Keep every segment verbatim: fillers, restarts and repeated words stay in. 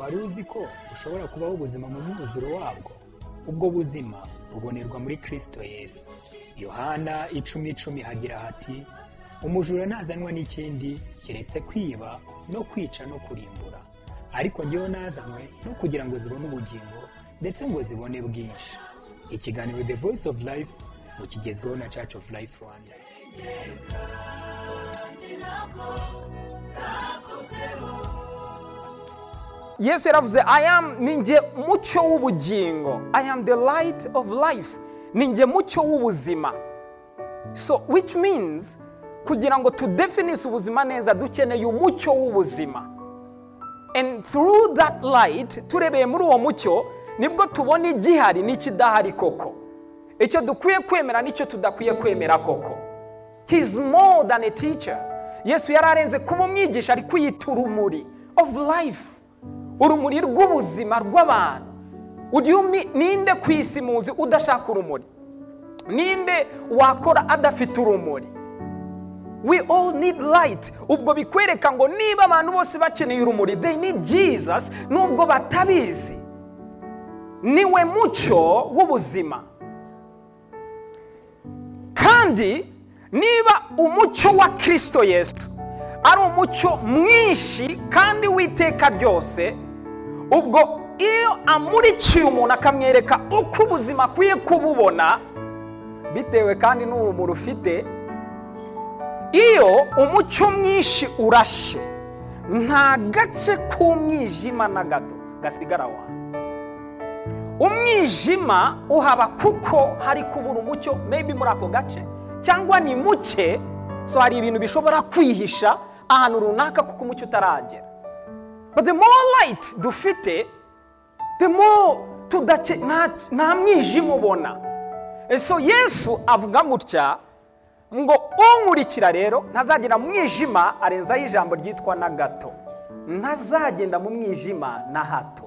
wari uzi ko ushobora kubaho ubuzima mu mwuzuro wabwo? Ubwo buzima bubonerwa muri Kristo Yesu. Yohana icumi icumi hagira hati, umujura ntazanwa n'ikindi keretse kwiba no kwica no kurimbura, ariko njyewe nazanywe no kugira ngo zibone ubugingo ndetse ngo zibone bwinshi. Ikiganiro The Voice of Life mukigezweho na Church of Life Rwanda. Yesu yaravuze, I am ninjye mucyo w'ubugingo. I am the light of life. Ninjye mucyo w'ubuzima. So which means kugira ngo to define ubuzima neza dukeneye umucyo w'ubuzima. And through that light turebeye muri uwo mucyo nibwo tubona igihari n'ikidahari koko. Icyo dukwiye kwemera n'icyo tudakwiye kwemera koko. He is more than a teacher. Yesu yararenze kuba umwigisha, ari kwiyita urumuri of life. Urumuri rw'ubuzima rw'abantu. Ninde ku isi muzi udashaka urumuri? Ninde wakora adafite urumuri? We all need light. Ubwo bikwereka ngo niba abantu bose bakeneye urumuri, they need Jesus, nubwo batabizi. Niwe mucyo w'ubuzima. Kandi niba umucyo wa Kristo Yesu ari umucyo mwinshi kandi witeka ryose, ubwo iyo amurikiye umuntu akamwereka uko ubuzima akwiye kububona bitewe kandi n'urumuri ufite, iyo umucyo mwinshi urashe nta gace k'umwijima na gato gasigara wa. Umwijima uhaba kuko hari kubura umucyo maybe muri ako gace, cyangwa ni muke, so hari ibintu bishobora kwihisha ahantu runaka kuko umucyo utaragera. But the more light dufite, the more tudace nta mwijima ubona. So Yesu avuga gutya ngo unkurikira rero ntazagenda mu mwijima, arenzaho ijambo ryitwa na gato, ntazagenda mu mwijima na hato,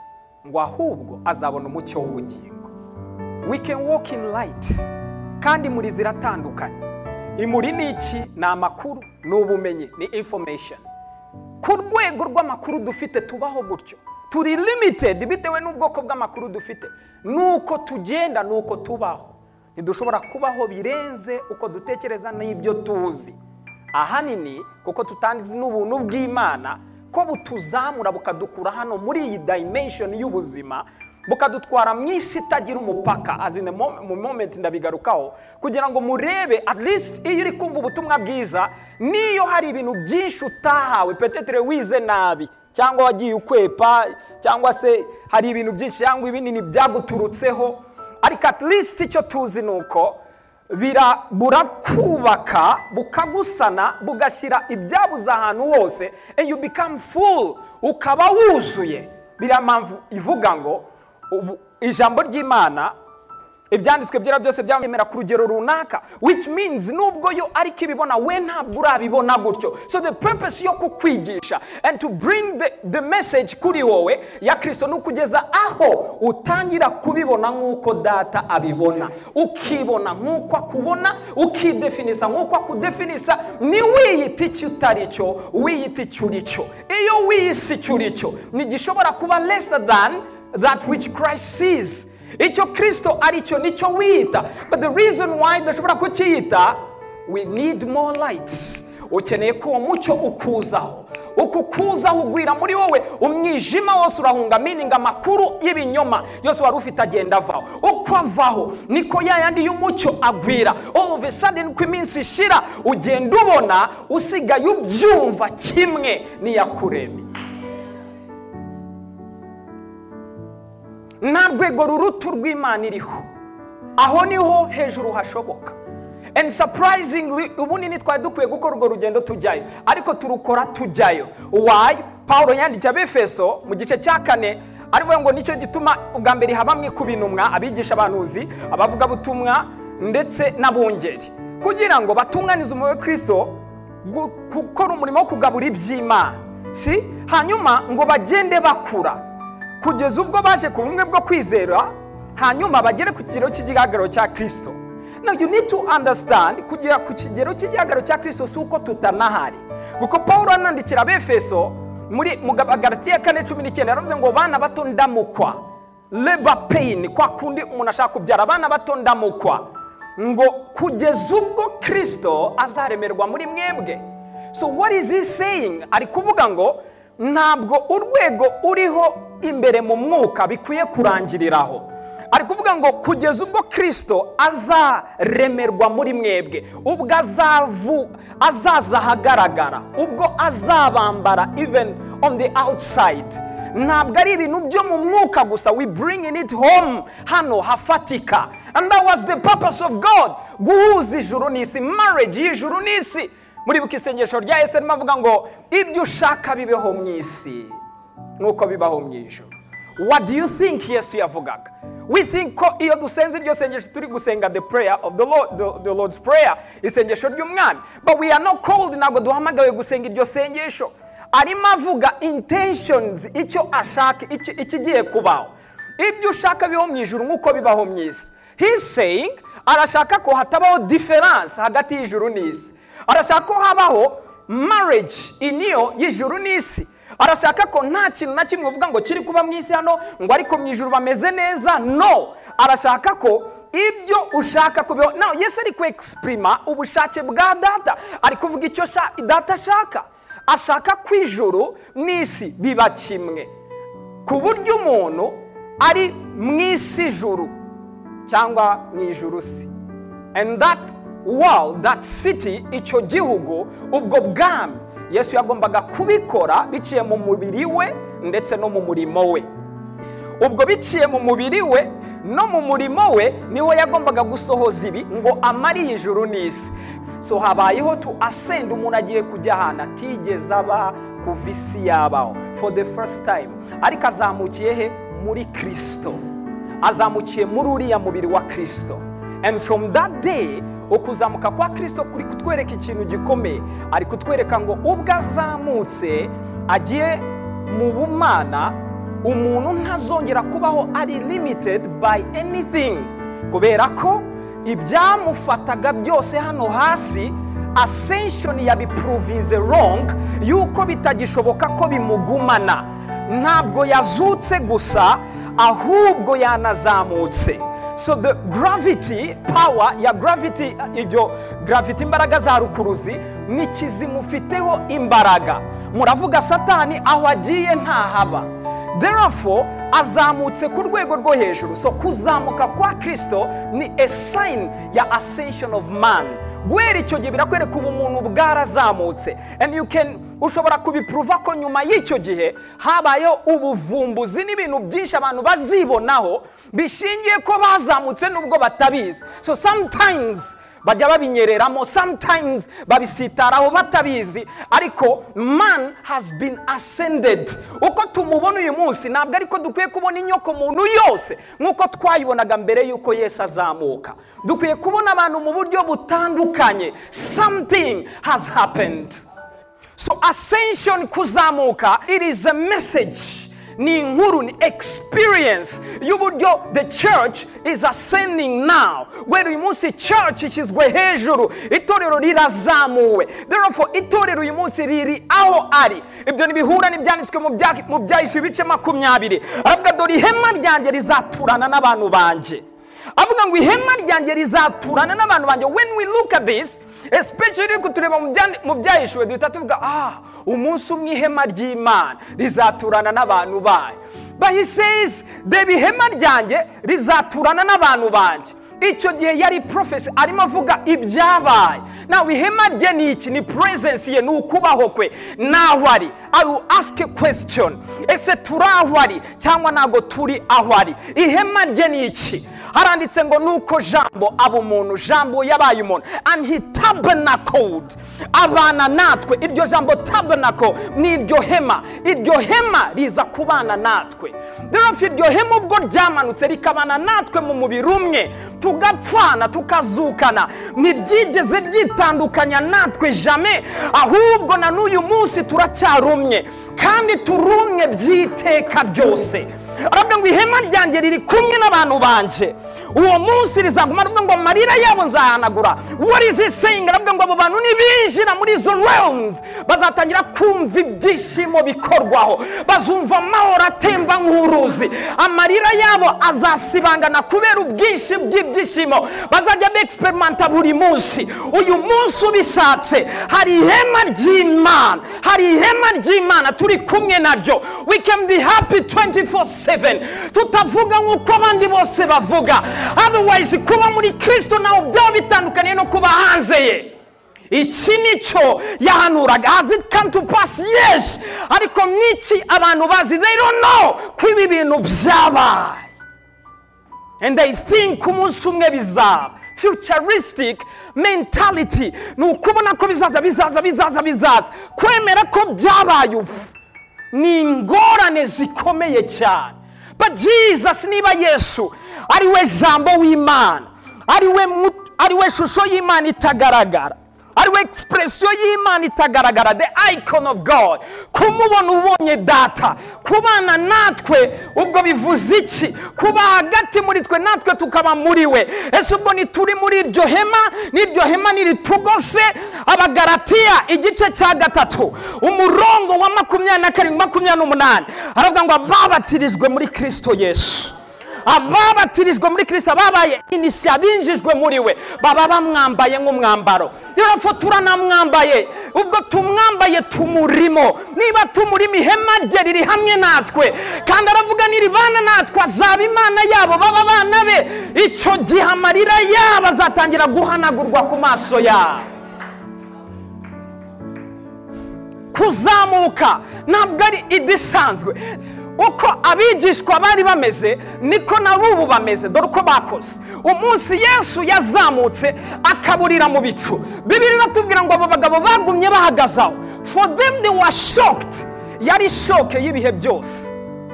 ngo ahubwo azabona umucyo w'ubugingo. We can walk in light. Kandi muri ziratandukanye. Imuri ni iki? Ni amakuru, ni ubumenyi, ni information. Ku rwego rw'amakuru dufite tubaho gutyo. Turi limited bitewe n'ubwoko bw'amakuru dufite. Nuko tugenda, nuko tubaho. Ntidushobora kubaho birenze uko dutekereza n'ibyo tuzi. Ahanini kuko tutandizi n'ubuntu bw'Imana ko butuzamura bukadukura hano muri iyi dimension y'ubuzima, bukadutwara mu isi itagira umupaka. Azine mu moment ndabigarukaho kugira ngo murebe at least iyo uri kumva ubutumwa bwiza, niyo hari ibintu byinshi utahawe, petetre wize nabi cyangwa wagiye ukwepa cyangwa se hari ibintu byinshi cyangwa ibinini byaguturutseho, ariko at least icyo tuzi nuko bira burakubaka bukagusana bugashyira ibyabuza ahantu hose, and you become full, ukaba wuzuye. Bira mpamvu ivuga ngo ijambo ry'Imana ibyanditswe byera byose byamemera ku rugero runaka, which means nubwo yo ariko ibibona we ntabwo urabibona gutyo. So the purpose yo kukwigisha and to bring the, the message kuri wowe ya Kristo nukugeza aho utangira kubibona nk'uko data abibona, ukibona nk'uko akubona, ukidefinisa nk'uko akudefinisa. Ni wiyita icyo utari cyo, wiyita icyo uri cyo. Iyo wiyise icyo uri cyo ntigishobora kuba lesser than that which Christ sees. Icyo Kristo aricyo nicyo wiyita. But the reason why dashobora kukiyita, we need more light. Ukeneye ko umucyo ukuzaho, ukukuzaho ugwira muri wowe, umwijima wose urahunga, meaning amakuru y'ibinyoma yose wari ufite agenda avaho. Uko avaho niko yayandi y'umucyo agwira. All of a sudden ku iminsi ishira ugenda ubona usigaye ubyumva kimwe n'iyakuremye. Nta rwego rurutu rw'Imana iriho, aho niho hejuru hashoboka. And surprisingly ubundi nitwaye dukwiye gukora urwo rugendo tujyayo, ariko turukora tujyayo. Why? Paulo yandikiye Abefeso mu gice cya kane arivuga ngo nicyo gituma ubwa mbere habamwe ku bintumwa, abigisha abantuzi, abavuga butumwa ndetse n'abungeri, kugira ngo batunganize umurimo wa Kristo, gukora umurimo wo kugabura iby'Imana, si hanyuma ngo bagende bakura kugeza ubwo baje ku bumwe bwo kwizera, hanyuma bagere ku kigero cy'igihagararo cya Kristo. Now you need to understand kugera ku kigero cy'igihagararo cya Kristo suko tutanahari. Kuko Paulo anandikira Abefeso muri Galatiya kane cumi n'icyenda yaravuze ngo bana bato ndamukwa, labor pain, kwa kundi umuntu ashaka kubyara, abana bato ndamukwa ngo kugeza ubwo Kristo azaremerwa muri mwebwe. So what is he saying? Ari kuvuga ngo ntabwo urwego uriho imbere mu mwuka bikwiye kurangiriraho. Ari kuvuga ngo kugeza ubwo Kristo azaremerwa muri mwebwe, ubwo azavu azaza ahagaragara, ubwo azabambara even on the outside. Ntabwo ari ibintu byo mu mwuka gusa, we bringing it home hano hafatika. And that was the purpose of God, guhuza ijuru n'isi, marriage y'ijuru n'isi. Muri buka isengesho rya Yesu arimo avuga ngo ibyo ushaka bibeho mu isi nk'uko bibaho mu ijuru. What do you think Yesu yavugaga? We think ko iyo dusenze iryo sengesho turi gusenga the prayer of the Lord, the, the Lord's prayer, isengesho ry'umwami. But we are not called, ntabwo duhamagawe gusenga iryo sengesho. Arimo avuga intentions, icyo ashaka, ikigiye kubaho. Ibyo ushaka bibaho mu ijuru nk'uko bibaho mu isi. He's saying arashaka ko hatabaho difference hagati y'ijuru n'isi. Arashaka ko habaho marriage iniyo y'ijuru n'isi. Arashaka ko nta kintu na kimwe uvuga ngo kiri kuba mu isi hano ngo ariko mu ijuru bameze neza. No, arashaka ko ibyo ushaka kubeho. Now Yesu ari ku exprima ubushake bwa data, ari kuvuga icyo data ashaka. Ashaka ko ijuru n'isi biba kimwe, ku buryo umuntu ari mu isi ijuru cyangwa mu ijuru si. And that world, that city, icyo gihugu, ubwo bwami Yesu yagombaga kubikora biciye mu mubiri we ndetse no mu murimo we. Ubwo biciye mu mubiri we no mu murimo we niho yagombaga gusohoza ibi ngo amari ijuru n'isi. So habayeho to ascend, umuntu agiye kujya ahantu atigeze aba kuva isi yabaho for the first time. Ariko azamukiye he? Muri Kristo. Azamukiye muri uriya mubiri wa Kristo. And from that day, ukuzamuka kwa Kristo kuri kutwereka ikintu gikomeye. Ari kutwereka ngo ubwo azamutse agiye mu bumana, umuntu ntazongera kubaho ari limited by anything, kubera ko ibyamufataga byose hano hasi ascension yabiprovinze wrong, yuko bitagishoboka ko bimugumana. Ntabwo yazutse gusa, ahubwo yanazamutse. So the gravity power ya gravity, ibyo gravity, imbaraga za rukuruzi ni kizimufiteho imbaraga. Muravuga Satani aho agiye ntahaba. Therefore azamutse ku rwego rwo hejuru. So kuzamuka kwa Kristo ni a sign ya ascension of man. Guhera icyo gihe birakwereka ubumuntu bwarazamutse. And you can ushobora kubiprova ko nyuma y'icyo gihe habayeho ubuvumbuzi n'ibintu byinshi abantu bazibonaho bishingiye ko bazamutse nubwo batabizi. So sometimes bajya babinyereramo, sometimes babisitaraho batabizi, ariko man has been ascended. Uko tumubona uyu munsi ntabwo ariko dukwiye kubona inyoko muntu yose nkuko twayibonaga mbere yuko Yesu azamuka. Dukwiye kubona abantu mu buryo butandukanye. Something has happened. So ascension, kuzamuka, it is a message, ni inkuru, ni experience y'uburyo the church is ascending now. Where uyu munsi church ishyizwe hejuru, itorero rirazamuwe. Therefore itorero uyu munsi riri aho ari. Ibyo nibihura n'ibyanditswe mu byahise ibice makumyabiri. Aravuga dore ihema ryanjye rizaturana n'abantu banje. Avuga ngo ihema ryanjye rizaturana n'abantu banje. When we look at this, especially kutureba mu byahishwe, duhita tuvuga ah, umunsi umwe ihema ry'Imana rizaturana n'abantu bayo. But he says debe ihema ryanjye rizaturana n'abantu banje. Icyo gihe yari prophecy, arimo avuga ibyabaye. Now ihema rye ni iki? Ni presence ye, ni ukubaho kwe. Naho ari, I will ask a question. Ese turaho ari cyangwa ntago turi aho ari? Ihema rye ni iki? Haranditse ngo nuko jambo aba umuntu, jambo yabaye umuntu, and he tabernacled, abana natwe. Iryo jambo tabernacle ni iryo hema. Iryo hema riza kubana natwe. Therefore iryo hema ubwo ryamanutse rikabana natwe mu mubiri umwe, tugapfana tukazukana, ntiryigeze ryitandukanya natwe jamais, ahubwo na n'uyu munsi turacyarumye kandi turumye byiteka byose. Aravuga ngo ihema ryanjye riri kumwe n'abantu banje. uwo munsi rizaguma ruvuga ngo amarira yabo nzahanagura. What is he saying? Aravuga ngo abo bantu nibinjira muri izo realms bazatangira kumva ibyishimo bikorwaho, bazumva amahoro atemba nk'uruzi, amarira yabo azasibangana kubera ubwinshi bw'ibyishimo bazajya beexperimenta buri munsi. Uyu munsi ubishatse hari ihema ry'Imana, hari ihema ry'Imana turi kumwe naryo. We can be happy twenty-four seven, tutavuga nk'uko abandi bose bavuga. Otherwise kuba muri Kristo naho byaba bitandukanye no kuba hanze ye. Iki nico yahanuraga. Has it come to pass? Yes. Ariko niki abantu bazi, they don't know ko ibi bintu byabaye, and they think umunsi umwe bizaba. Futuristic mentality ni ukubona ko bizaza bizaza bizaza bizaza. Kwemera ko byabaye ubu ni ingorane zikomeye cyane. But Jesus, niba Yesu ari we jambo w'Imana, ari we ari we shusho y'Imana itagaragara, ari we expression y'Imana itagaragara, the icon of God, kumubona ubonye data, kubana natwe ubwo bivuze iki? Kuba hagati muri twe natwe tukaba muri we. Ese ubwo ni turi muri iryo hema, n'iryo hema niritugose. Abagalatiya igice cya gatatu umurongo wa makumyabiri na karindwi makumyabiri n'umunani aravuga ngo ababatirijwe muri Kristo Yesu, ababatirijwe muri Kristo babaye inisiya binjijwe muri we, baba bamwambaye nk'umwambaro. Yarafu turanamwambaye, ubwo tumwambaye tumurimo. Niba tumurimo ihema rye riri hamwe natwe, kandi aravuga niribana natwe azaba Imana yabo baba bana be. Icyo gihe amarira yabo azatangira guhanagurwa ku maso yabo. Kuzamuka ntabwo ari idisanzwe. Uko abigishwa bari bameze niko nabubu bameze. Dore uko bakoze umunsi Yesu yazamutse akaburira mu bicu. Bibiri batubwira ngo abo bagabo bagumye bahagazaho. For them they were shocked. Yari shock y'ibihe byose.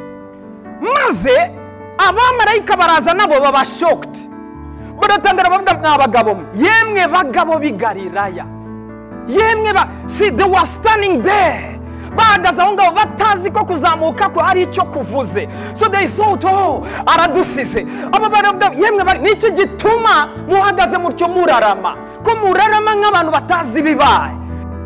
Maze abamarayika baraza nabo baba shocked. Baratangara bavuga mw'abagabo, yemwe bagabo b'i Galilaya, yemwe ba, see they were standing there. Bahagaze aho ngaho batazi ko kuzamuka ko ari icyo kuvuze. So they thought, oh, aradusize. Abo baravuga yemwe niki gituma muhagaze mutyo murarama, ko murarama nk'abantu batazi bibaye.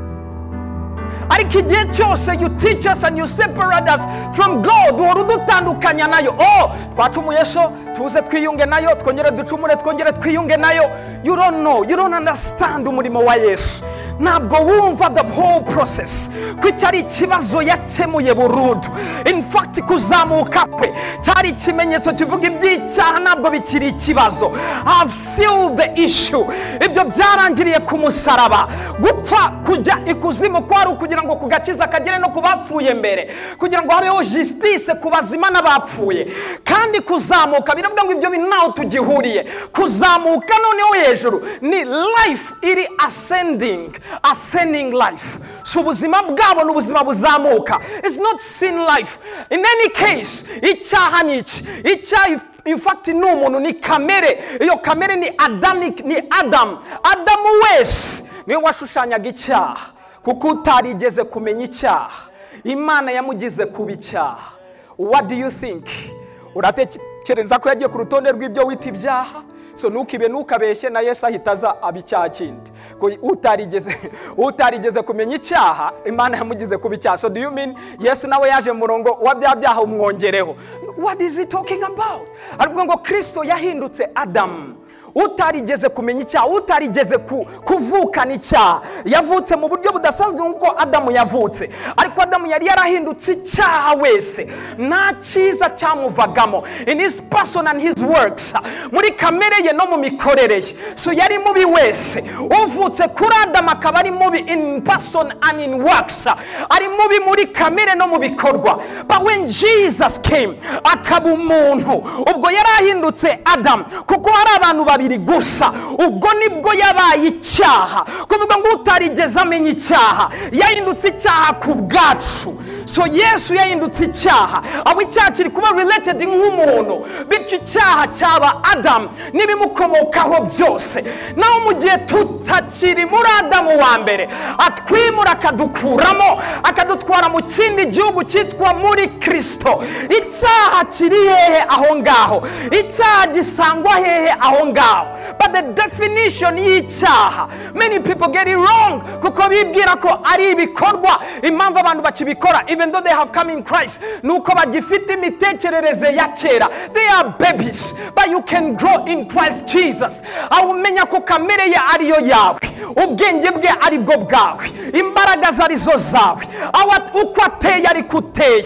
Ariko igihe cyose you teach us and you separate us from God, urudutandukanya nayo. Oh, twacumuye so tuze twiyunge nayo, twongere ducumure twongere twiyunge nayo. You don't know, you don't understand umurimo wa Yesu. Ntabwo wumva the whole process, kw'icyari ikibazo yakemuye burundu. In fact kuzamuka kwe cyari ikimenyetso kivuga iby'icyaha, ntabwo bikiri ikibazo. Have sealed the issue. Ibyo byarangiriye ku musaraba. Gupfa kujya ikuzimu kwari kugira ngo kugakiza kagere no kubapfuye mbere, kugira ngo habeho justice ku bazima n'abapfuye. Kandi kuzamuka biravuga ngo ibyo bintu naho tugihuriye. Kuzamuka noneho hejuru ni life iri ascending, ascending life. So ubuzima bwabo n'ubuzima buzamuka. It's not sin life. In any case, icyaha ni iki? Icyaha in fact ni umuntu, ni kamere. Iyo kamere ni Adamic, ni Adam. Adamu wese niwe washushanyaga icyaha, kuko utarigeze kumenya icyaha Imana yamugize kuba icyaha. What do you think? Uratekereza ko yagiye ku rutonde rw'ibyo wita ibyaha? So nukibe nukabeshye na Yesu ahitaza abicyaha kindi. Ko utarigeze utarigeze kumenya icyaha Imana yamugize kuba icyaha. So do you mean Yesu nawe yaje murongo wa bya byaha umwongereho? What is he talking about? Aravuga ngo Kristo yahindutse Adam, utarigeze kumenya icyaha, utarigeze kuvukana icyaha. Yavutse mu buryo budasanzwe nk'uko Adamu yavutse, ariko Adamu yari yarahindutse icyaha wese, nta cyiza cyamuvagamo in his person and his works, muri kamere ye no mu mikorere ye. So yari mubi wese. Uvutse kuri Adamu akaba ari mubi in person and in works, ari mubi muri kamere no mu bikorwa. But when Jesus came akaba umuntu, ubwo yarahindutse Adam, kuko hari abantu babiri gusa, ubwo nibwo yabaye icyaha. Kuvuga ngo utarigeze amenya icyaha yahindutse icyaha ku bwacu. So Yesu yahindutse icyaha, abo icyaha kiri kuba related nk'umuntu, bityo icyaha cyaba Adamu n'ibimukomokaho byose. Naho mu gihe tutakiri muri Adamu wa mbere, atwimura akadukuramo akadutwara mu kindi gihugu cyitwa muri Kristo, icyaha kiri hehe aho ngaho? Icyaha gisangwa hehe aho ngaho? But the definition y'icyaha, many people get it wrong, kuko bibwira ko ari ibikorwa. Impamvu abantu bakibikora even though they have come in Christ, nuko bagifite imitekerereze ya kera. They are babies, but you can grow in Christ Jesus. Aho umenya ko kamere ye ariyo yawe, ubwenge bwe ari bwo bwawe, imbaraga zarizo zawe, aho uko ateye ari kuteye.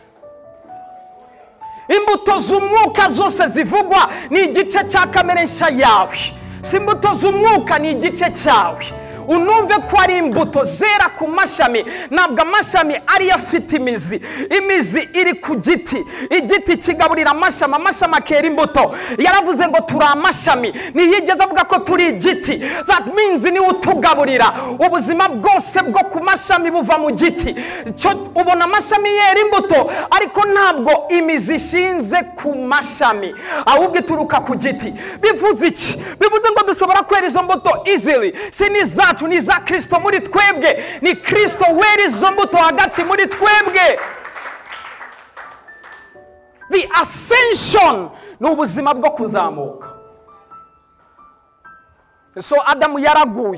Imbuto z'umwuka zose zivugwa ni igice cya kamere nshya yawe. Si imbuto z'umwuka ni igice cyawe. Unumve ko ari imbuto zera ku mashami, ntabwo amashami ari afite imizi. Imizi iri ku giti, igiti kigaburira amashami, amashami akera imbuto. Yaravuze ngo turi amashami, ntiyigeze avuga ko turi igiti. That means ni utugaburira. Ubuzima bwose bwo ku mashami buva mu giti. Cyo ubona amashami yera imbuto, ariko ntabwo imizi ishinze ku mashami, ahubwo ituruka ku giti. Bivuze iki? Bivuze ngo dushobora kwera izo mbuto easily. Siniza ni za Kristo muri twebwe, ni Kristo wera izo mbuto hagati muri twebwe. The ascension ni ubuzima bwo kuzamuka. So Adamu yaraguye,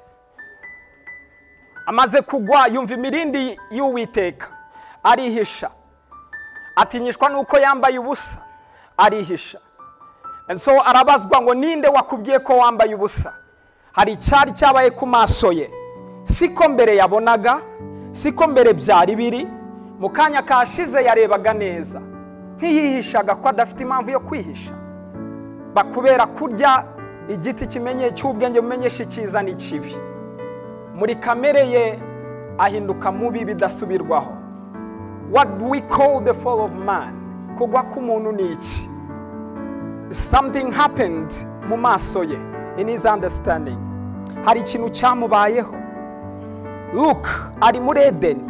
amaze kugwa yumva imirindi y'Uwiteka, arihisha. Atinyishwa nuko yambaye ubusa, arihisha. And so arabazwa ngo ninde wakubwiye ko wambaye ubusa? Hari icyari cyabaye ku maso ye, siko mbere yabonaga, siko mbere byari biri. Mu kanya kashize yarebaga neza, ntiyihishaga ko adafite impamvu yo kwihisha. Bakubera kurya igiti kimenye cy'ubwenge bumenyesha icyiza n'ikibi, muri kamere ye ahinduka mubi bidasubirwaho. What we call the fall of man, kugwa k'umuntu ni iki? Something happened mu maso ye, in his understanding. Hari ikintu cyamubayeho. Look, ari muri Edeni,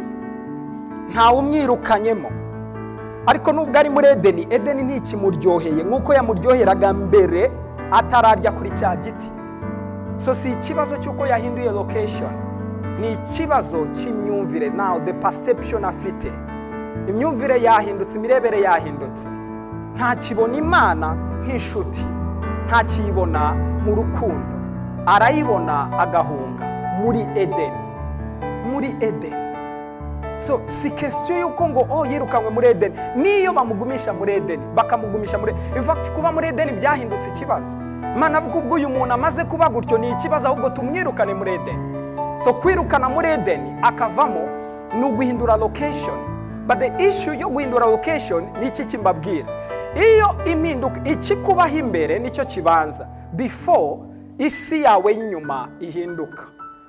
nta umwirukanyemo. Ariko nubwo ari muri Edeni, Edeni ntikimuryoheye nk'uko yamuryoheraga mbere atararya kuri cya giti. So si ikibazo cy'uko yahinduye location, ni ikibazo cy'imyumvire. Now the perception afite, imyumvire yahindutse, imirebere yahindutse. Nta kibona Imana nk'inshuti, nta kiyibona mu rukundo, arayibona agahunga muri Edeni, muri Edeni. So si question yuko ngo oh yirukanwe muri Edeni, niyo bamugumisha muri Edeni bakamugumisha muri, in fact kuba muri Edeni byahindutse ikibazo. Mana avuga ubwo uyu muntu amaze kuba gutyo ni ikibazo, ahubwo tumwirukane muri Edeni. So kwirukana muri Edeni akavamo ni uguhindura location. But the issue yo guhindura location ni iki kimbabwira? Iyo impinduka ikikubaho imbere nicyo kibanza, before isi yawe y'inyuma ihinduka.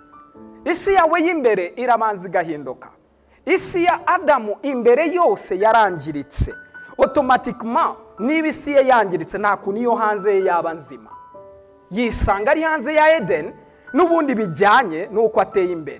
Isi yawe y'imbere irabanza igahinduka. Isi ya Adamu imbere yose yarangiritse, automatiquement niba isi ye yangiritse nta kuntu iyo hanze ye yaba nzima. Yisanga ari hanze ya Eden n'ubundi bijyanye nuko ateye imbere.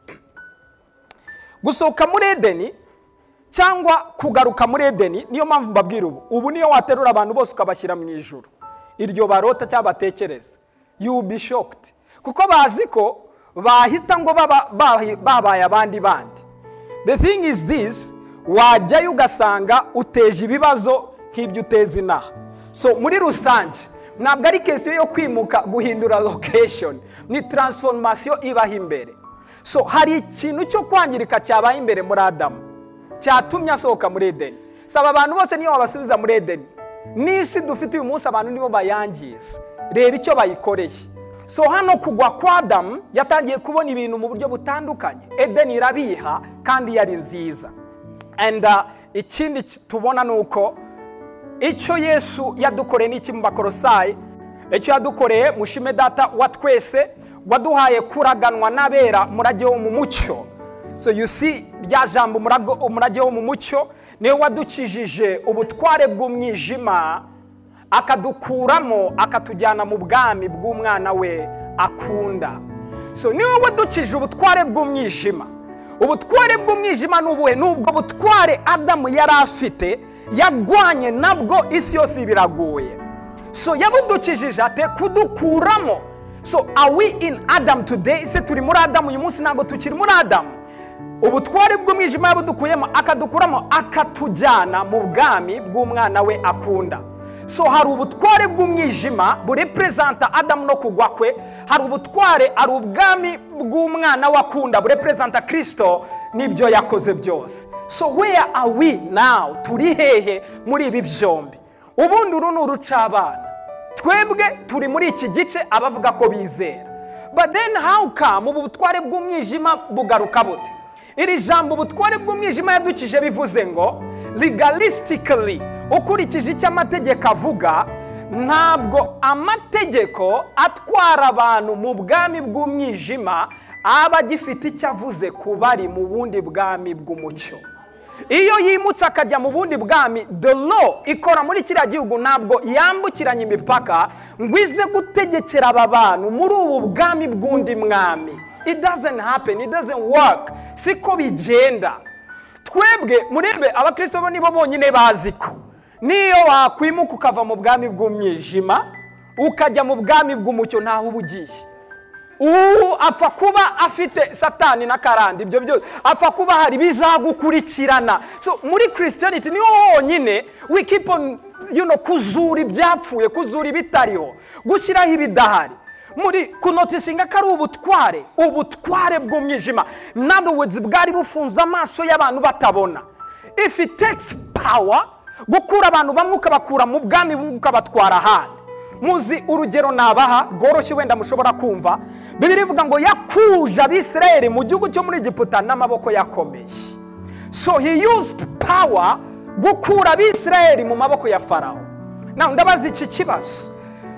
Gusohoka muri Edeni cyangwa kugaruka muri Edeni, niyo mpamvu mbabwira ubu ubu niyo waterura abantu bose ukabashyira mu ijuru, iryo barota cyangwa batekereza, you will be shocked, kuko bazi ko bahita ngo babaye abandi bandi. The thing is this, wajyayo ugasanga uteje ibibazo nk'ibyo uteza inaha. So muri rusange ntabwo ari kesi yo kwimuka guhindura location, ni transformation ibaho imbere. So hari ikintu cyo kwangirika cyabaye imbere muri Adamu cyatumye asohoka muri Edeni. Saba abantu bose niyo wabasubiza muri Edeni, n'isi dufite uyu munsi abantu nibo bayangiza, reba icyo bayikoreye. So hano kugwa kwa Adamu yatangiye kubona ibintu mu buryo butandukanye. Edeni irabiha kandi yari nziza. And uh, ikindi tubona nuko icyo Yesu yadukoreye n'iki mu Bakolosayi, icyo yadukoreye mushime data wa twese, waduhaye kuraganwa n'abera murage wo mu mucyo. So you see, rya jambo umurage wo mu mucyo niwe wadukijije ubutware bw'umwijima akadukuramo akatujyana mu bwami bw'umwana we akunda. So ni wowe dukije ubutware bw'umwijima. Ubutware bw'umwijima n'ubuhe? N'ubwo butware Adamu yari afite yagwanye nabwo isi yose biragoye. So yabudukijije ate? Kudukuramo. So are we in Adam today? Se turi muri Adamu uyu munsi, ntabwo tukiri muri Adamu. Ubutware bw'umwijima yabudukuyemo akadukuramo akatujyana mu bwami bw'umwana we akunda. So hari ubutware bw'umwijima burepresenta Adamu no kugwa kwe, hari ubutware ari ubwami bw'umwana wakunda burepresenta Kristo nibyo yakoze byose. So where are we now? Turi hehe muri ibi byombi? Ubundi uru ni urucabana, twebwe turi muri iki gice abavuga ko bizera. But then how come ubu butware bw'umwijima bugaruka bute? Iri jambo ubutware bw'umwijima yadukije bivuze ngo legalistically, ukurikije icyo amategeko avuga, ntabwo amategeko atwara abantu mu bwami bw'umwijima aba agifite icyo avuze ku bari mu bundi bwami bw'umucyo. Iyo yimutse akajya mu bundi bwami, the law ikora muri kiriya gihugu ntabwo yambukiranya imipaka ngo ize gutegekera aba bantu muri ubu bwami bw'undi mwami. It doesn't happen, it doesn't work. Siko bigenda. Twebwe murebe abakristo bo nibo bonyine baziko niyo wakwimuka ukava mu bwami bw'umwijima ukajya mu bwami bw'umucyo ntaho ubugiye. Ubu apfa kuba afite satani na karandi, ibyo byose apfa kuba hari bizagukurikirana. So muri Christianity niho honyine we keep on, you know, kuzura ibyapfuye, kuzura ibitariho, gushyiraho ibidahari, muri kunotisinga ko ari ubutware, ubutware bw'umwijima. In other words, bwari bufunze amaso y'abantu batabona. If it takes power gukura abantu bamwe ukabakura mu bwami ukabatwara ahandi. Muzi urugero nabaha rworoshye wenda mushobora kumva. Bibiliya ivuga ngo yakuje Abisirayeli mu gihugu cyo muri Egiputa n'amaboko yakomeye. So he used power gukura Abisirayeli mu maboko ya Farawo. Now ndabaza iki kibazo,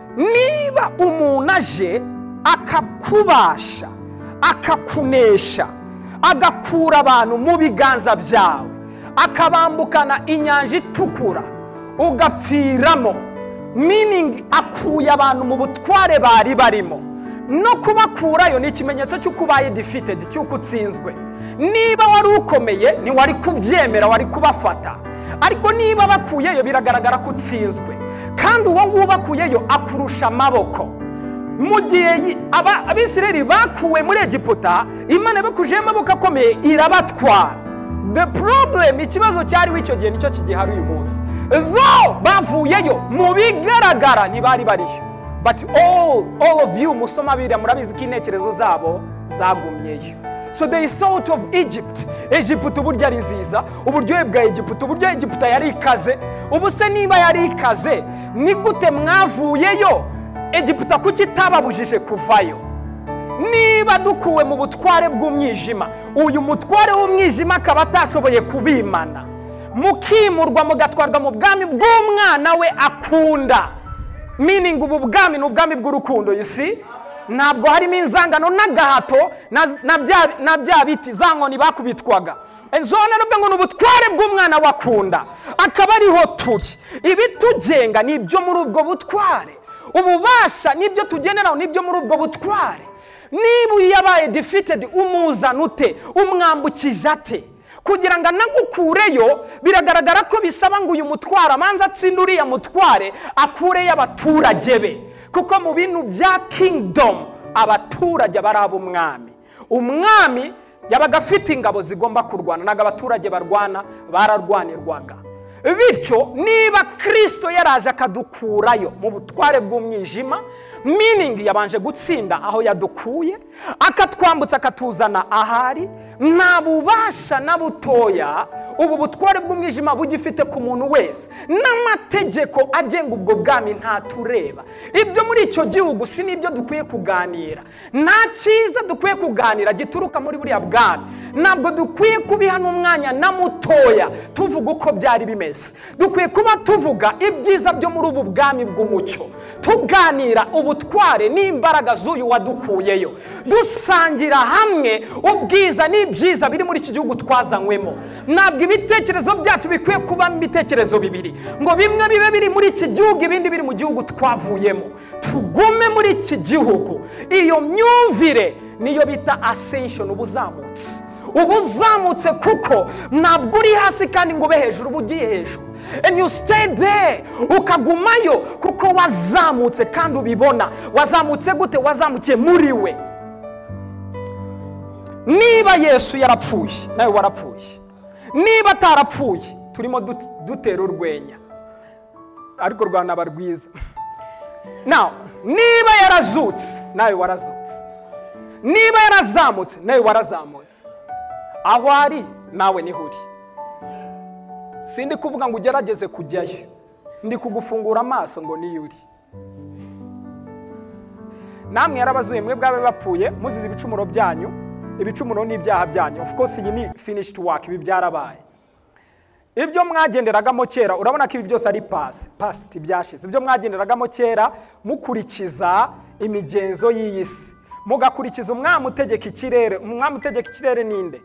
niba umuntu aje akakubasha akakunesha agakura abantu mu biganza byawe akabambukana inyanja itukura ugapfiramo, meaning akuye abantu mu butware bari barimo, no kubakurayo ni ikimenyetso cy'uko ubaye defeated, cy'uko utsinzwe. Niba wari ukomeye ni wari kubyemera, wari kubafata, ariko niba bakuyeyo biragaragara ko utsinzwe, kandi uwo nguwo bakuyeyo akurusha amaboko. Mu gihe Abisirayeli bakuwe muri Egiputa, Imana bakujemo amaboko akomeye irabatwara. The problem, ikibazo cyari w'icyo gihe nicyo kigihari uyu munsi. Though bavuyeyo mu bigaragara ntibari bariyo, but all all of you musoma Bibiliya murabizi ko intekerezo zabo zagumyeyo. So they thought of Egypt. Egiputa uburyo ari nziza, uburyohe bwa Egiputa, uburyo Egiputa yari ikaze. Ubu se niba yari ikaze, ni gute mwavuyeyo? Egiputa kuki itababujije kuvayo? Niba dukuwe mu butware bw'umwijima, uyu mutware w'umwijima akaba atashoboye kubimana, mukimurwa mugatwarwa mu bwami bw'umwana we akunda, meaning ubu bwami ni ubwami bw'urukundo. You see, ntabwo harimo inzangano n'agahato na bya biti za nkoni bakubitwaga. Enzona nubwo ngo n'ubutware bw'umwana wakunda akaba ariho turi. Ibitugenga nibyo muri ubwo butware, ububasha nibyo tugeneraho nibyo muri ubwo butware. Niba yabaye defeated umuzana ute, umwambukije ate? Kugira ngo anagukureyo biragaragara ko bisaba ngo uyu mutwara amanza atsinde uriya mutware akureyo abaturage be, kuko mu bintu bya kingdom abaturage bari ab'umwami. Umwami yabaga afite ingabo zigomba kurwana, naga abaturage barwana bararwanirwaga. Bityo niba Kristo yaraje akadukurayo mu butware bw'umwijima, meaning yabanje gutsinda aho yadukuye akatwambutsa akatuzana ahari, nta bubasha na butoya ubu butware bw'umwijima bugifite ku muntu wese, n'amategeko agenga ubwo bwami ntatureba. Ibyo muri icyo gihugu si nibyo dukwiye kuganira, nta cyiza dukwiye kuganira gituruka muri buriya bwami. Ntabwo dukwiye kubiha n'umwanya na mutoya tuvuga uko byari bimeze. Dukwiye kuba tuvuga ibyiza byo muri ubu bwami bw'umucyo, tuganira ubutware n'imbaraga z'uyu wadukuyeyo, dusangira hamwe ubwiza n'ibyiza biri muri iki gihugu twazanywemo. Ntabwo ibitekerezo byacu bikwiye kuba ibitekerezo bibiri, ngo bimwe bibe biri muri iki gihugu ibindi biri mu gihugu twavuyemo. Tugume muri iki gihugu. Iyo myumvire niyo bita ascension, ubuzamutse. Ubuzamutse kuko ntabwo uri hasi kandi ngo ube hejuru, uba ugiye hejuru. And you stay there, ukagumayo kuko wazamutse kandi ubibona. Wazamutse gute? Wazamukiye muri we. Niba Yesu yarapfuye, nawe warapfuye. Niba atarapfuye, turimo dutera urwenya, ariko rwana barwiza. Now, niba yarazutse, nawe warazutse. Niba yarazamutse, nawe warazamutse. Aho ari nawe niho uri. Sindi kuvuga ngo ugerageze kujyayo, ndi kugufungura amaso ngo niyo uri. Namwe yarabazuye, mwe bwabe bapfuye muzize ibicumuro byanyu, ibicumuro n'ibyaha byanyu. Of course iyi ni finished work, ibi byarabaye. Ibyo mwagenderagamo kera, urabona ko ibi byose ari past, past byashize. Ibyo mwagenderagamo kera mukurikiza imigenzo y'iyisi, mugakurikiza umwami utegeka ikirere. Umwami utegeka ikirere ninde?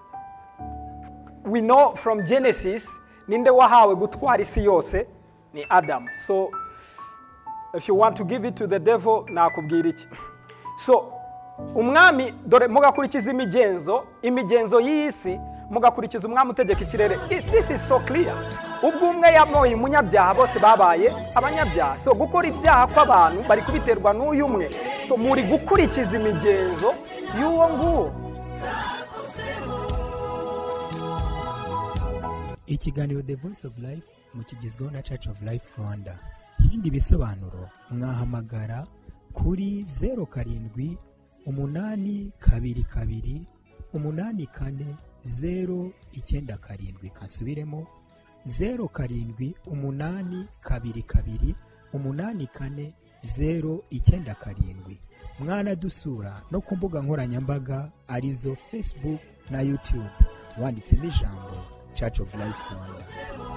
We know from Genesis, ninde wahawe gutwara isi yose? Ni Adam. So if you want to give it to the devil, nakubwira iki? So umwami, dore mugakurikiza imigenzo, imigenzo y'isi, mugakurikiza umwami utegeka ikirere. This is so clear. Ubwo umwe yamoye umunyabyaha, bose babaye abanyabyaha. So gukora ibyaha kw'abantu bari kubiterwa n'uyu umwe. So muri gukurikiza imigenzo y'uwo nguwo. Ikiganiro The Voice of Life mukigizweho na Church of Life Rwanda. Ibindi bisobanuro mwahamagara kuri zero karindwi umunani kabiri kabiri umunani kane zero icyenda karindwi. Kansubiremo zero karindwi umunani kabiri kabiri umunani kane zero icyenda karindwi. Mwana dusura no ku mbuga nkoranyambaga arizo Facebook na YouTube, wanditsemo ijambo Church of Life Rwanda.